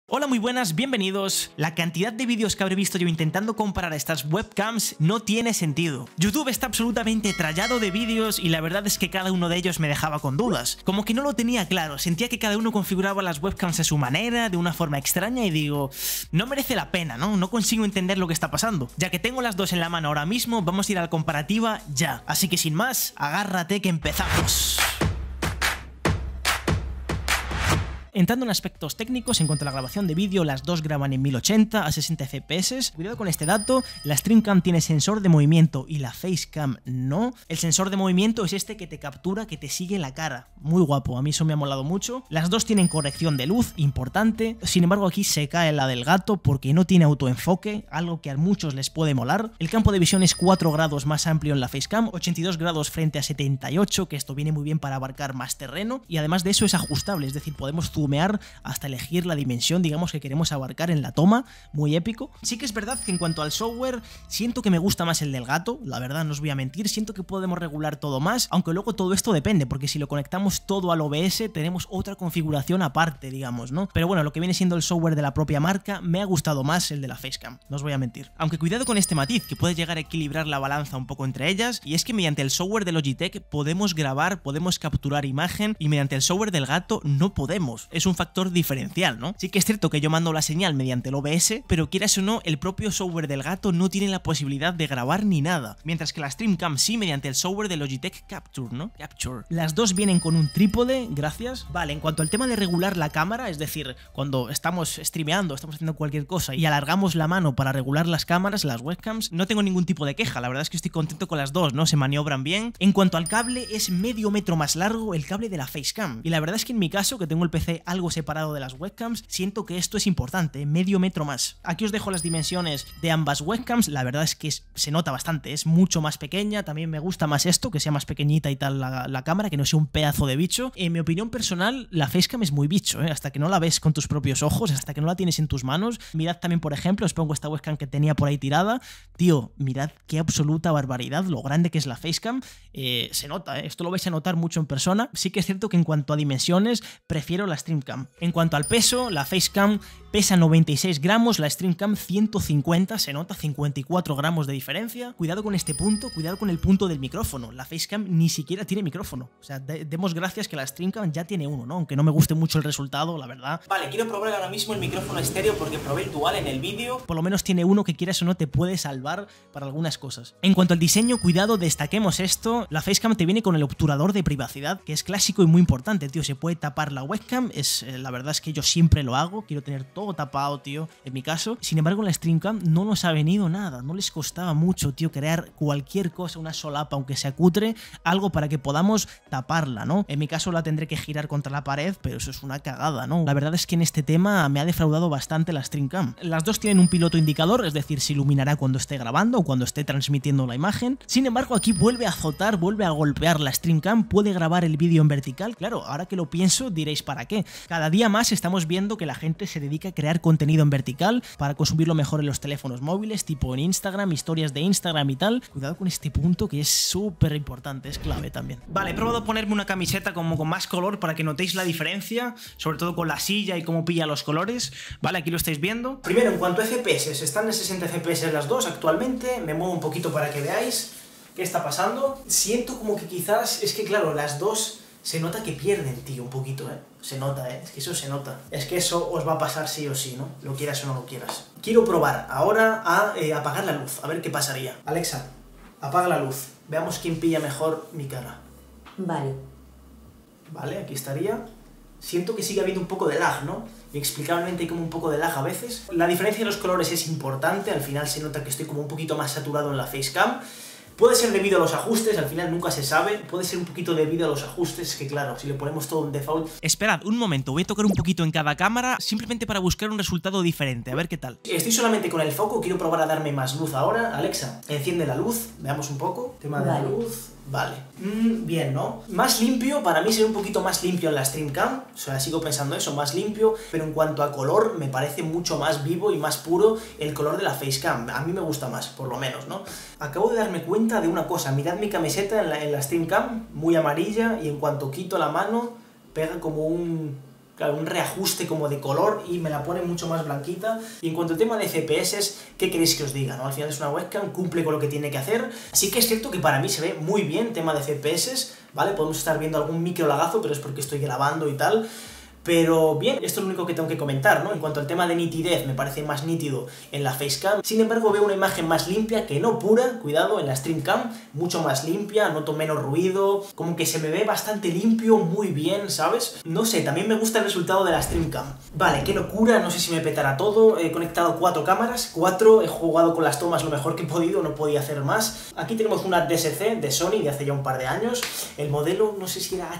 Hola, muy buenas, bienvenidos. La cantidad de vídeos que habré visto yo intentando comparar estas webcams no tiene sentido. YouTube está absolutamente trallado de vídeos y la verdad es que cada uno de ellos me dejaba con dudas. Como que no lo tenía claro, sentía que cada uno configuraba las webcams a su manera, de una forma extraña y digo, no merece la pena, ¿no? No consigo entender lo que está pasando. Ya que tengo las dos en la mano ahora mismo, vamos a ir a la comparativa ya. Así que sin más, agárrate que empezamos. Entrando en aspectos técnicos, en cuanto a la grabación de vídeo, las dos graban en 1080 a 60 fps. Cuidado con este dato, la StreamCam tiene sensor de movimiento y la Facecam no. El sensor de movimiento es este que te captura, que te sigue la cara. Muy guapo, a mí eso me ha molado mucho. Las dos tienen corrección de luz, importante. Sin embargo, aquí se cae la del gato porque no tiene autoenfoque, algo que a muchos les puede molar. El campo de visión es 4 grados más amplio en la Facecam, 82 grados frente a 78, que esto viene muy bien para abarcar más terreno. Y además de eso es ajustable, es decir, podemos zoomear hasta elegir la dimensión, digamos, que queremos abarcar en la toma, muy épico. Sí que es verdad que en cuanto al software, siento que me gusta más el del gato, la verdad no os voy a mentir, siento que podemos regular todo más, aunque luego todo esto depende, porque si lo conectamos todo al OBS tenemos otra configuración aparte, digamos, ¿no? Pero bueno, lo que viene siendo el software de la propia marca, me ha gustado más el de la Facecam, no os voy a mentir. Aunque cuidado con este matiz, que puede llegar a equilibrar la balanza un poco entre ellas, y es que mediante el software de Logitech podemos grabar, podemos capturar imagen, y mediante el software del gato no podemos. Es un factor diferencial, ¿no? Sí que es cierto que yo mando la señal mediante el OBS, pero quieras o no, el propio software del gato no tiene la posibilidad de grabar ni nada, mientras que la StreamCam sí mediante el software de Logitech Capture, ¿no? Capture. Las dos vienen con un trípode, gracias. Vale, en cuanto al tema de regular la cámara, es decir, cuando estamos streameando, estamos haciendo cualquier cosa y alargamos la mano para regular las cámaras, las webcams, no tengo ningún tipo de queja, la verdad es que estoy contento con las dos, ¿no? Se maniobran bien. En cuanto al cable, es medio metro más largo el cable de la Facecam, y la verdad es que en mi caso, que tengo el PC algo separado de las webcams, siento que esto es importante, medio metro más. Aquí os dejo las dimensiones de ambas webcams, la verdad es que se nota bastante, es mucho más pequeña, también me gusta más esto, que sea más pequeñita y tal la cámara, que no sea un pedazo de bicho. En mi opinión personal, la Facecam es muy bicho, hasta que no la ves con tus propios ojos, hasta que no la tienes en tus manos. Mirad también, por ejemplo, os pongo esta webcam que tenía por ahí tirada, tío, mirad qué absoluta barbaridad, lo grande que es la Facecam, se nota, esto lo vais a notar mucho en persona. Sí que es cierto que en cuanto a dimensiones, prefiero la StreamCam. En cuanto al peso, la Facecam pesa 96 gramos, la StreamCam 150, se nota 54 gramos de diferencia. Cuidado con este punto, cuidado con el punto del micrófono, la Facecam ni siquiera tiene micrófono, o sea, demos gracias que la StreamCam ya tiene uno, ¿no? Aunque no me guste mucho el resultado, la verdad. Vale, quiero probar ahora mismo el micrófono estéreo porque probé el dual en el vídeo, por lo menos tiene uno que quieras o no te puede salvar para algunas cosas. En cuanto al diseño, cuidado, destaquemos esto, la Facecam te viene con el obturador de privacidad, que es clásico y muy importante, tío, se puede tapar la webcam, la verdad es que yo siempre lo hago, quiero tener todo tapado, tío, en mi caso. Sin embargo, en la StreamCam no nos ha venido nada, no les costaba mucho, tío, crear cualquier cosa, una solapa, aunque sea cutre, algo para que podamos taparla, ¿no? En mi caso la tendré que girar contra la pared, pero eso es una cagada, ¿no? La verdad es que en este tema me ha defraudado bastante la StreamCam. Las dos tienen un piloto indicador, es decir, se iluminará cuando esté grabando o cuando esté transmitiendo la imagen. Sin embargo, aquí vuelve a azotar, vuelve a golpear la StreamCam, puede grabar el vídeo en vertical. Claro, ahora que lo pienso, diréis, ¿para qué? Cada día más estamos viendo que la gente se dedica a crear contenido en vertical para consumirlo mejor en los teléfonos móviles, tipo en Instagram, historias de Instagram y tal. Cuidado con este punto que es súper importante, es clave también. Vale, he probado a ponerme una camiseta como con más color para que notéis la diferencia, sobre todo con la silla y cómo pilla los colores. Vale, aquí lo estáis viendo. Primero, en cuanto a FPS, están en 60 FPS las dos actualmente, me muevo un poquito para que veáis qué está pasando. Siento como que quizás, es que claro, las dos se nota que pierden, tío, un poquito, se nota, es que eso se nota. Es que eso os va a pasar sí o sí, ¿no? Lo quieras o no lo quieras. Quiero probar ahora a apagar la luz, a ver qué pasaría. Alexa, apaga la luz. Veamos quién pilla mejor mi cara. Vale. Vale, aquí estaría. Siento que sigue habiendo un poco de lag, ¿no? Inexplicablemente hay como un poco de lag a veces. La diferencia de los colores es importante, al final se nota que estoy como un poquito más saturado en la Facecam. Puede ser debido a los ajustes, al final nunca se sabe, puede ser un poquito debido a los ajustes, que claro, si le ponemos todo en default... Esperad un momento, voy a tocar un poquito en cada cámara, simplemente para buscar un resultado diferente, a ver qué tal. Estoy solamente con el foco, quiero probar a darme más luz ahora. Alexa, enciende la luz, veamos un poco, tema de la luz... Vale, bien, ¿no? Más limpio, para mí se ve un poquito más limpio en la StreamCam, o sea, sigo pensando eso, más limpio, pero en cuanto a color, me parece mucho más vivo y más puro el color de la Facecam, a mí me gusta más, por lo menos, ¿no? Acabo de darme cuenta de una cosa, mirad mi camiseta en la StreamCam, muy amarilla, y en cuanto quito la mano, pega como un... claro, un reajuste como de color y me la pone mucho más blanquita. Y en cuanto al tema de FPS, ¿qué queréis que os diga, no? Al final es una webcam, cumple con lo que tiene que hacer. Sí que es cierto que para mí se ve muy bien tema de FPS, ¿vale? Podemos estar viendo algún micro lagazo, pero es porque estoy grabando y tal. Pero bien, esto es lo único que tengo que comentar, ¿no? En cuanto al tema de nitidez, me parece más nítido en la Facecam. Sin embargo, veo una imagen más limpia, que no pura, cuidado, en la StreamCam, mucho más limpia, noto menos ruido, como que se me ve bastante limpio, muy bien, ¿sabes? No sé, también me gusta el resultado de la StreamCam. Vale, qué locura, no sé si me petará todo. He conectado 4 cámaras, 4, he jugado con las tomas lo mejor que he podido, no podía hacer más. Aquí tenemos una DSC de Sony de hace ya un par de años. El modelo, no sé si era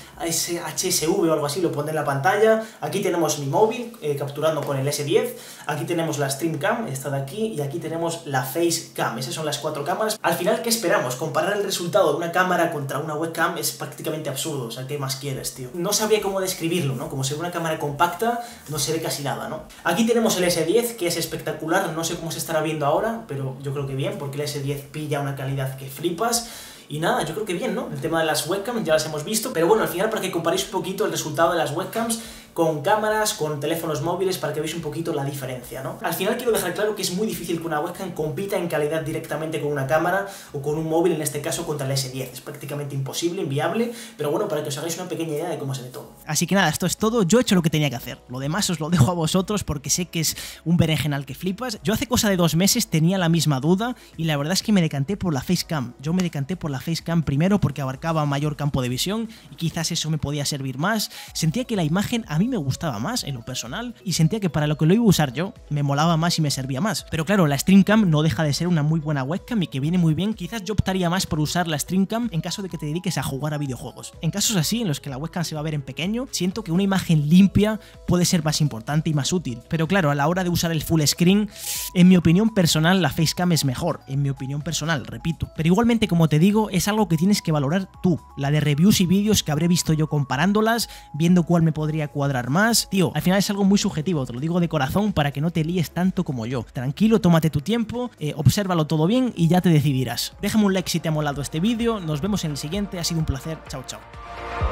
HSV o algo así, lo pondré en la pantalla. Aquí tenemos mi móvil capturando con el S10, aquí tenemos la StreamCam, esta de aquí, y aquí tenemos la Facecam. Esas son las 4 cámaras. Al final, ¿qué esperamos? Comparar el resultado de una cámara contra una webcam es prácticamente absurdo, o sea, ¿qué más quieres, tío? No sabría cómo describirlo, ¿no? Como se ve una cámara compacta, no se ve casi nada, ¿no? Aquí tenemos el S10, que es espectacular, no sé cómo se estará viendo ahora, pero yo creo que bien, porque el S10 pilla una calidad que flipas. Y nada, yo creo que bien, ¿no? El tema de las webcams ya las hemos visto, pero bueno, al final para que comparéis un poquito el resultado de las webcams con cámaras, con teléfonos móviles, para que veáis un poquito la diferencia, ¿no? Al final quiero dejar claro que es muy difícil que una webcam compita en calidad directamente con una cámara o con un móvil, en este caso contra el S10. Es prácticamente imposible, inviable, pero bueno, para que os hagáis una pequeña idea de cómo se ve todo. Así que nada, esto es todo. Yo he hecho lo que tenía que hacer. Lo demás os lo dejo a vosotros porque sé que es un berenjenal que flipas. Yo hace cosa de 2 meses tenía la misma duda y la verdad es que me decanté por la Facecam. Yo me decanté por la Facecam primero porque abarcaba mayor campo de visión y quizás eso me podía servir más. Sentía que la imagen a mí me gustaba más en lo personal y sentía que para lo que lo iba a usar yo me molaba más y me servía más. Pero claro, la StreamCam no deja de ser una muy buena webcam y que viene muy bien. Quizás yo optaría más por usar la StreamCam en caso de que te dediques a jugar a videojuegos. En casos así, en los que la webcam se va a ver en pequeño, siento que una imagen limpia puede ser más importante y más útil. Pero claro, a la hora de usar el full screen, en mi opinión personal, la Facecam es mejor. En mi opinión personal, repito. Pero igualmente, como te digo, es algo que tienes que valorar tú. La de reviews y vídeos que habré visto yo comparándolas, viendo cuál me podría cuadrar más. Tío, al final es algo muy subjetivo, te lo digo de corazón para que no te líes tanto como yo. Tranquilo, tómate tu tiempo, obsérvalo todo bien y ya te decidirás. Déjame un like si te ha molado este vídeo, nos vemos en el siguiente, ha sido un placer, chao chao.